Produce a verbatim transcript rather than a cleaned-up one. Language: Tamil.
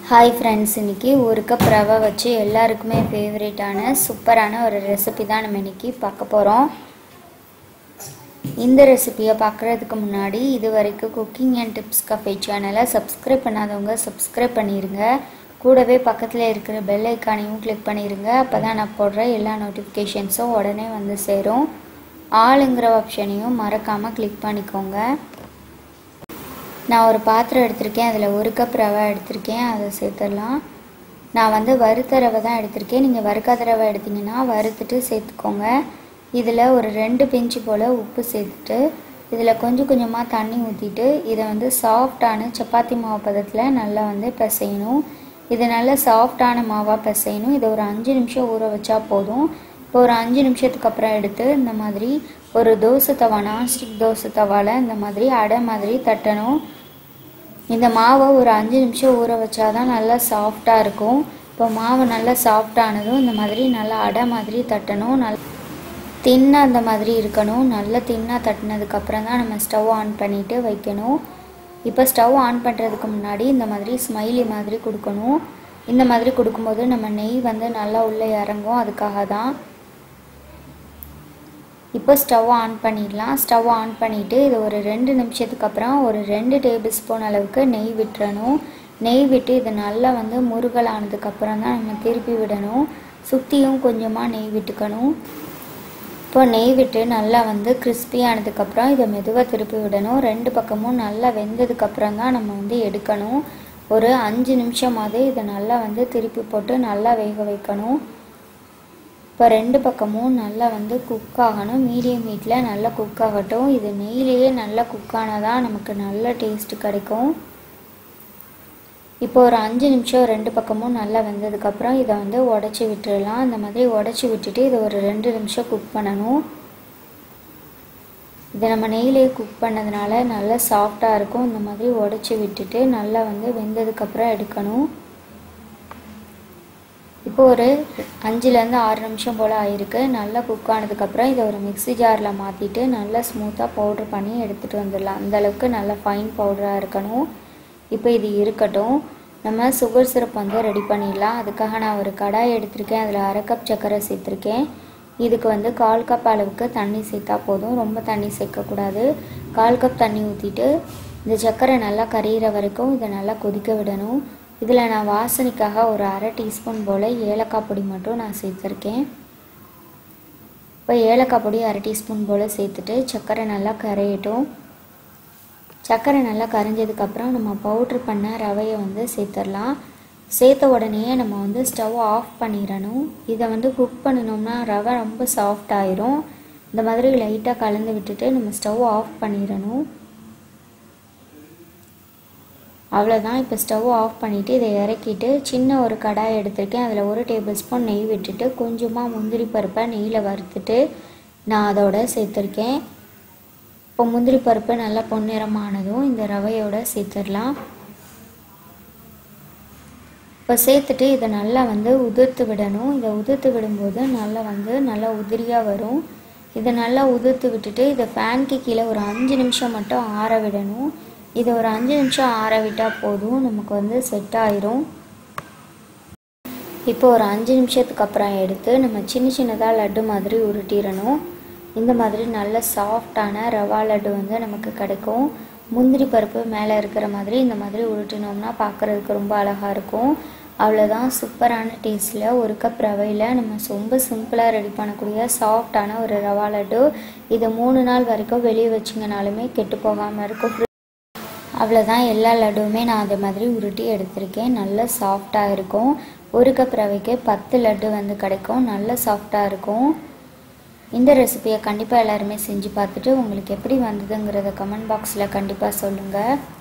ஹாய் ஃப்ரெண்ட்ஸ், இன்றைக்கி ஒரு கப் ரவை வச்சு எல்லாருக்குமே ஃபேவரேட்டான சூப்பரான ஒரு ரெசிபி தான் நம்ம இன்றைக்கி பார்க்க போகிறோம். இந்த ரெசிபியை பார்க்குறதுக்கு முன்னாடி இது வரைக்கும் குக்கிங் அண்ட் டிப்ஸ் கஃபே சேனலை சப்ஸ்கிரைப் பண்ணாதவங்க சப்ஸ்கிரைப் பண்ணிடுங்க. கூடவே பக்கத்தில் இருக்கிற பெல் ஐக்கானையும் கிளிக் பண்ணிடுங்க. அப்போ தான் நான் போடுற எல்லா நோட்டிஃபிகேஷன்ஸும் உடனே வந்து சேரும். ஆளுங்கிற ஆப்ஷனையும் மறக்காமல் கிளிக் பண்ணிக்கோங்க. நான் ஒரு பாத்திரம் எடுத்திருக்கேன், அதில் ஒரு கப் ரவை எடுத்திருக்கேன், அதை சேர்த்துடலாம். நான் வந்து வறுத்த ரவை தான் எடுத்திருக்கேன். நீங்கள் வறுக்காத ரவை எடுத்திங்கன்னா வறுத்துட்டு சேர்த்துக்கோங்க. இதில் ஒரு ரெண்டு பிஞ்சு போல் உப்பு சேர்த்துட்டு இதில் கொஞ்சம் கொஞ்சமாக தண்ணி ஊற்றிட்டு இதை வந்து சாஃப்டான சப்பாத்தி மாவு பதத்தில் நல்லா வந்து பிசையணும். இது நல்லா சாஃப்டான மாவாக பிசையணும். இதை ஒரு அஞ்சு நிமிஷம் ஊற வச்சா போதும். இப்போ ஒரு அஞ்சு நிமிஷத்துக்கு அப்புறம் எடுத்து இந்த மாதிரி ஒரு தோசை தவா, நான்ஸ்டிக் தோசை தவாவில் இந்த மாதிரி அடை மாதிரி தட்டணும். இந்த மாவை ஒரு அஞ்சு நிமிஷம் ஊற வச்சா தான் நல்லா சாஃப்டாக இருக்கும். இப்போ மாவு நல்லா சாஃப்டானதும் இந்த மாதிரி நல்லா அடை மாதிரி தட்டணும். நல் தின்னாக அந்த மாதிரி இருக்கணும். நல்லா தின்னாக தட்டினதுக்கப்புறம் தான் நம்ம ஸ்டவ் ஆன் பண்ணிவிட்டு வைக்கணும். இப்போ ஸ்டவ் ஆன் பண்ணுறதுக்கு முன்னாடி இந்த மாதிரி ஸ்மைலி மாதிரி கொடுக்கணும். இந்த மாதிரி கொடுக்கும்போது நம்ம நெய் வந்து நல்லா உள்ளே இறங்கும், அதுக்காக தான். இப்போ ஸ்டவ் ஆன் பண்ணிடலாம். ஸ்டவ் ஆன் பண்ணிவிட்டு இது ஒரு ரெண்டு நிமிஷத்துக்கு அப்புறம் ஒரு ரெண்டு டேபிள் ஸ்பூன் அளவுக்கு நெய் விட்டுறணும். நெய் விட்டு இது நல்லா வந்து முருகலானதுக்கப்புறம் தான் நம்ம திருப்பி விடணும். சுற்றியும் கொஞ்சமாக நெய் விட்டுக்கணும். இப்போ நெய் விட்டு நல்லா வந்து கிறிஸ்பியானதுக்கப்புறம் இதை மெதுவாக திருப்பி விடணும். ரெண்டு பக்கமும் நல்லா வெந்ததுக்கப்புறம் தான் நம்ம வந்து எடுக்கணும். ஒரு அஞ்சு நிமிஷமாவது இதை நல்லா வந்து திருப்பி போட்டு நல்லா வேக வைக்கணும். இப்போ ரெண்டு பக்கமும் நல்லா வந்து குக் ஆகணும். மீடியம் ஹீட்டில் நல்லா குக் ஆகட்டும். இது நெய்லேயே நல்லா குக் ஆனால் தான் நமக்கு நல்ல டேஸ்ட்டு கிடைக்கும். இப்போ ஒரு அஞ்சு நிமிஷம் ரெண்டு பக்கமும் நல்லா வெந்ததுக்கப்புறம் இதை வந்து உடச்சி விட்டுடலாம். இந்த மாதிரி உடச்சி விட்டுட்டு இதை ஒரு ரெண்டு நிமிஷம் குக் பண்ணணும். இதை நம்ம நெய்லேயே குக் பண்ணதுனால நல்லா சாஃப்டாக இருக்கும். இந்த மாதிரி உடச்சி விட்டுட்டு நல்லா வந்து வெந்ததுக்கப்புறம் எடுக்கணும். இப்போ ஒரு அஞ்சுலேருந்து ஆறு நிமிஷம் போல் ஆகிருக்கு. நல்லா குக் ஆனதுக்கப்புறம் இதை ஒரு மிக்ஸி ஜாரில் மாற்றிட்டு நல்லா ஸ்மூத்தாக பவுட்ரு பண்ணி எடுத்துகிட்டு வந்துடலாம். அந்தளவுக்கு நல்லா ஃபைன் பவுடராக இருக்கணும். இப்போ இது இருக்கட்டும். நம்ம சுகர் சிரப் வந்து ரெடி பண்ணிடலாம். அதுக்காக நான் ஒரு கடாய் எடுத்திருக்கேன். அதில் அரை கப் சர்க்கரை சேர்த்துருக்கேன். இதுக்கு வந்து கால் கப் அளவுக்கு தண்ணி சேர்த்தா போதும். ரொம்ப தண்ணி சேர்க்கக்கூடாது. கால் கப் தண்ணி ஊற்றிட்டு இந்த சர்க்கரை நல்லா கரியிற வரைக்கும் இதை நல்லா கொதிக்க விடணும். இதில் நான் வாசனைக்காக ஒரு அரை டீஸ்பூன் போல் ஏலக்காய் பொடி மட்டும் நான் சேர்த்துருக்கேன். இப்போ ஏலக்காய் பொடி அரை டீஸ்பூன் போல் சேர்த்துட்டு சர்க்கரை நல்லா கரையட்டும். சர்க்கரை நல்லா கரைஞ்சதுக்கப்புறம் நம்ம பவுட்ரு பண்ண ரவையை வந்து சேர்த்துடலாம். சேர்த்த உடனே நம்ம வந்து ஸ்டவ் ஆஃப் பண்ணிடணும். இதை வந்து குக் பண்ணினோம்னா ரவை ரொம்ப சாஃப்ட் ஆயிரும். இந்த மாதிரி லைட்டாக கலந்து விட்டுட்டு நம்ம ஸ்டவ் ஆஃப் பண்ணிடணும். அவ்வளோதான். இப்போ ஸ்டவ் ஆஃப் பண்ணிவிட்டு இதை இறக்கிட்டு சின்ன ஒரு கடாய் எடுத்திருக்கேன். அதில் ஒரு டேபிள் ஸ்பூன் நெய் விட்டுட்டு கொஞ்சமாக முந்திரி பருப்பை நெய்யில் வறுத்துட்டு நான் அதோட சேர்த்துருக்கேன். இப்போ முந்திரி பருப்பு நல்லா பொன்னிறமானதும் இந்த ரவையோட சேர்த்துடலாம். இப்போ சேர்த்துட்டு இதை நல்லா வந்து உதிர்த்து விடணும். இதை உதிர்த்து விடும்போது நல்லா வந்து நல்லா உதிரியாக வரும். இதை நல்லா உதிர்த்து விட்டுட்டு இதை ஃபேனுக்கு கீழே ஒரு அஞ்சு நிமிஷம் மட்டும் ஆற விடணும். இது ஒரு அஞ்சு நிமிஷம் ஆற விட்டால் போதும், நமக்கு வந்து செட் ஆயிரும். இப்போ ஒரு அஞ்சு நிமிஷத்துக்கு அப்புறம் எடுத்து நம்ம சின்ன சின்னதாக லட்டு மாதிரி உருட்டிடணும். இந்த மாதிரி நல்ல சாஃப்டான ரவா லட்டு வந்து நமக்கு கிடைக்கும். முந்திரி பருப்பு மேலே இருக்கிற மாதிரி இந்த மாதிரி உருட்டினோம்னா பார்க்குறதுக்கு ரொம்ப அழகாக இருக்கும். அவ்வளோதான். சூப்பரான டேஸ்ட்டில் ஒரு கப் ரவையில் நம்ம ரொம்ப சிம்பிளாக ரெடி பண்ணக்கூடிய சாஃப்டான ஒரு ரவா லட்டு. இதை மூணு நாள் வரைக்கும் வெளியே வச்சிங்கனாலுமே கெட்டு போகாமல் இருக்கும். அவ்வளோதான். எல்லா லட்டுவுமே நான் அதே மாதிரி உருட்டி எடுத்திருக்கேன். நல்ல சாஃப்டாக இருக்கும். ஒரு கப் ரவைக்கு பத்து லட்டு வந்து கிடைக்கும். நல்ல சாஃப்டாக இருக்கும். இந்த ரெசிபியை கண்டிப்பாக எல்லாருமே செஞ்சு பார்த்துட்டு உங்களுக்கு எப்படி வந்ததுங்கிறத கமெண்ட் பாக்ஸில் கண்டிப்பாக சொல்லுங்கள்.